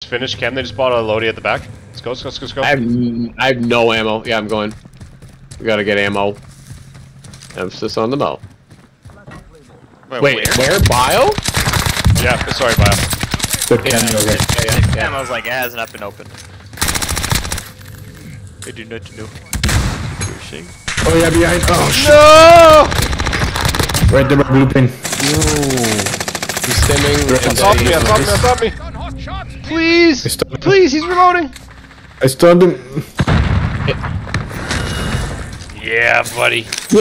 finished chem. They just bought a loadie at the back. Let's go, let's go, let's go, let's go. I have no ammo. Yeah, I'm going. We gotta get ammo. Emphasis on the mo. Wait, where? Bio? Yeah, sorry, Bio. Good chem, Yeah, I was like, it hasn't not been opened. I do not know. Oh yeah, behind. Oh shit. No! Right there, my blue pin. He's stimming. On top of me, on top of me, on top of me. Please! Please, he's reloading! I stunned him. Yeah, buddy.